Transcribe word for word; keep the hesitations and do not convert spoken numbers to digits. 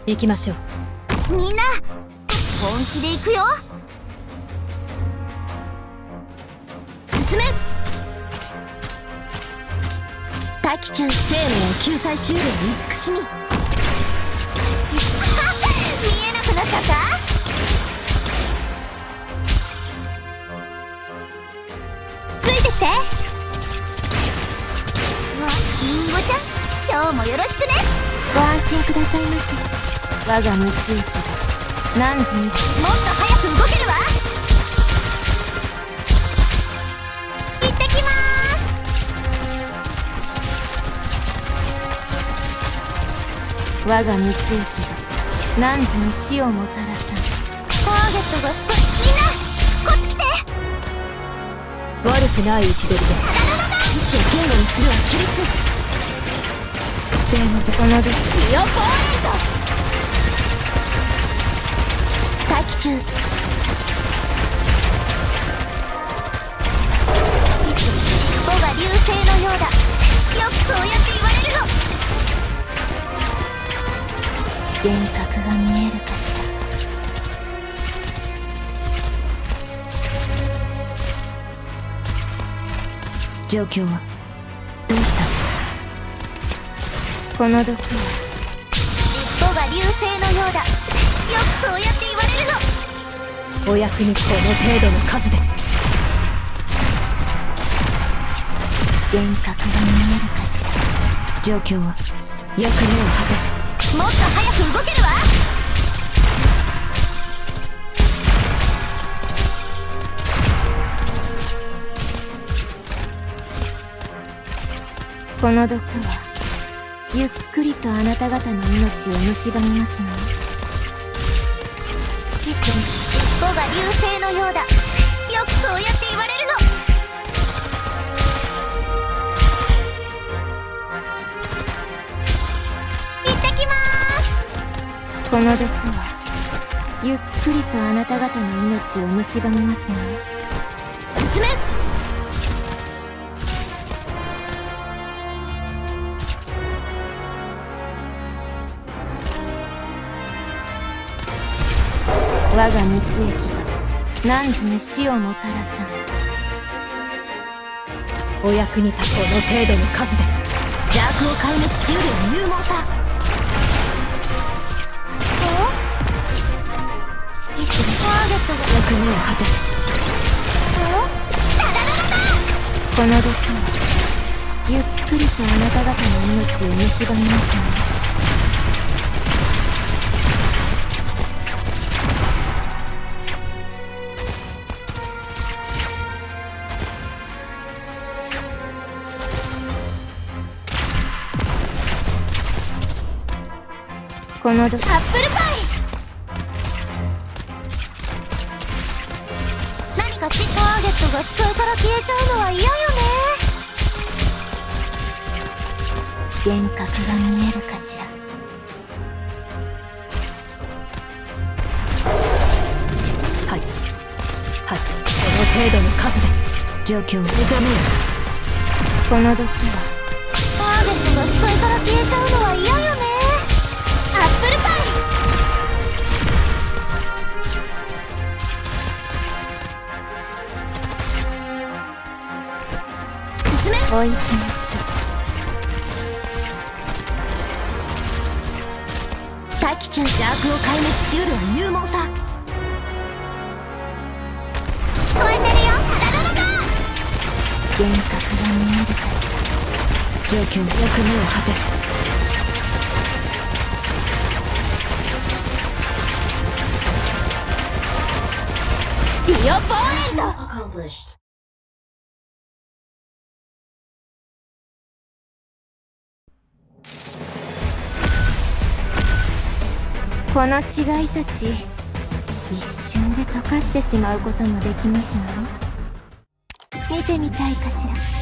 行きましょう。 みんな本気で行くよ。進め。大気中生命を救済しうる慈しみ。見えなくなったか。ついてきて。わ、りんごちゃん、今日もよろしくね。ご安心くださいまし。我が三つ息が何時にし。もっと早く動けるわ。行ってきまーす。我が三つ息が何時に死をもたらさん。ターゲットが少し。みんなこっち来て。 悪くない位置取りで意志を言語にするは規律。指定の底のです。リオポーレント。大気中。尾が流星のようだ。よくそうやって言われるの。幻覚が見えるかしら。状況はどうした。この毒は尻尾が流星のようだ。よくそうやって言われるの。 お役にこの程度の数で。 幻覚が見えるかしら。状況は役目を果たせ。もっと早く動けるわ。この毒はゆっくりとあなた方の命を蝕みますね。指揮する尻尾が流星のようだ。よくそうやって言われるの。行ってきまーす。この毒はゆっくりとあなた方の命を蝕みますね。進め。我が三つ駅が何時に死をもたらさん。 お役に立つこの程度の数で。 邪悪を壊滅しうる勇猛さ。お指揮するターゲットが役目を果たす。おダダダダダ。この毒はゆっくりとあなた方の命を蝕みますね。この毒アップルパイ。何かしターゲットが視界から消えちゃうのは嫌よね。幻覚が見えるかしら。 はいはい、この程度の数で。 状況を目覚めよ。この毒はターゲットが視界から消えちゃうのは嫌よね。アップルパイ。進め。おいしい。大気中邪悪を壊滅しうるは勇猛さ。聞こえてるよ。ダダダダ。幻覚が見えるかしら。状況役目を果たす。リオポーレント。この死骸たち一瞬で溶かしてしまうこともできますの。見てみたいかしら。